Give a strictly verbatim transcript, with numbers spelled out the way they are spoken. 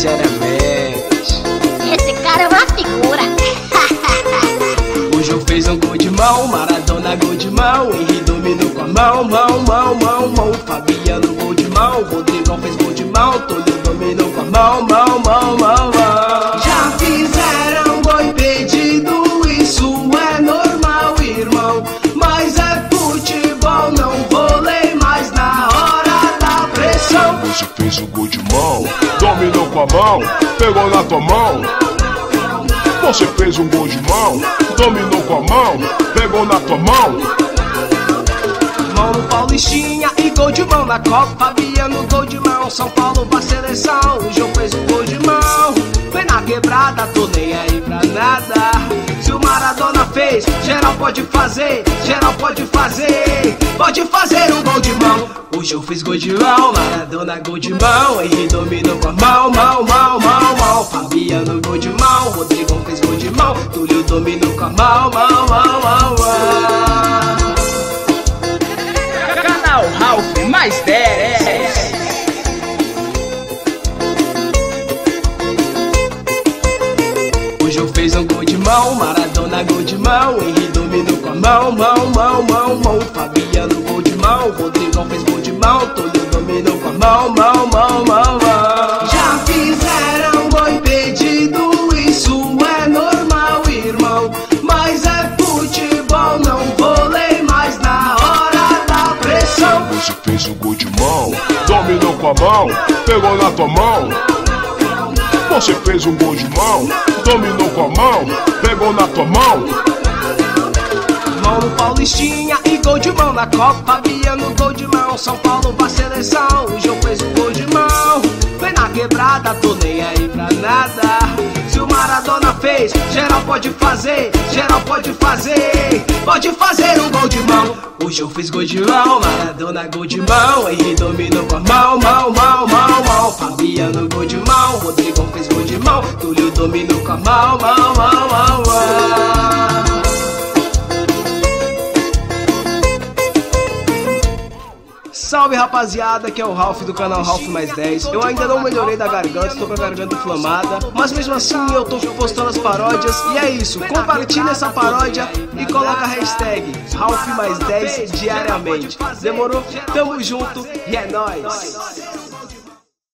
dez diariamente. Esse cara é uma figura. O Jô fez um gol de mão, Maradona gol de mão, Henry dominou com a mão, mão, mão, mão, mão. Fabiano gol de mão, Rodrigão fez gol de mão, Túlio dominou com a mão, mão, mão, mão, mão. Já fizeram gol impedido, isso é normal, irmão. Mas é futebol, não vôlei, mas na hora da pressão. Você fez um gol de mão, dominou com a mão, pegou na tua mão. Você fez um gol de mão, dominou com a mão, pegou na tua mão. Mão no Paulistinha e gol de mão na Copa. Fabiano gol de mão, São Paulo pra seleção. O Jô fez um gol de mão, foi na quebrada, tô nem aí pra nada. Se o Maradona fez, geral pode fazer, geral pode fazer. Pode fazer um gol de mão. O Jô fez gol de mão, Maradona gol de mão, Henry dominou com a mão, mão, mão, mão, mão. Fabiano gol de mão, Rodrigão fez gol de mão, Túlio dominou com a mão, mão, mão, mão, mão. Canal Ralph mais dez. O Jô fez um gol de mão, Maradona gol de mão, Henry dominou com a mão, mão, mão, mão, mão. Fabiano gol de mão, Rodrigão fez gol de mão, Túlio dominou com a mão, mão, mão, mão, mão. Já fizeram gol impedido, isso é normal, irmão. Mas é futebol, não vôlei, mas na hora da pressão. Você fez um gol de mão, dominou com a mão, pegou na tua mão. Você fez um gol de mão, dominou com a mão, pegou na tua mão. Mão no Paulistinha e gol de mão na Copa. Fabiano gol de mão, São Paulo pra seleção. O Jô fez um gol de mão, foi na quebrada, tô nem aí pra nada. Se o Maradona fez, geral pode fazer, geral pode fazer. Pode fazer um gol de mão. O Jô fez gol de mão, Maradona gol de mão, Henry dominou com a mão, mão, mão, mão, mão. Fabiano gol de mão, Rodrigão fez gol de mão, Túlio dominou com a mão, mão, mão, mão, mão. Salve rapaziada, aqui é o Ralph do canal Ralph mais dez. Eu ainda não melhorei da garganta, estou com a garganta inflamada, mas mesmo assim eu tô postando as paródias. E é isso, compartilha essa paródia e coloca a hashtag Ralph mais dez diariamente. Demorou? Tamo junto e é nóis!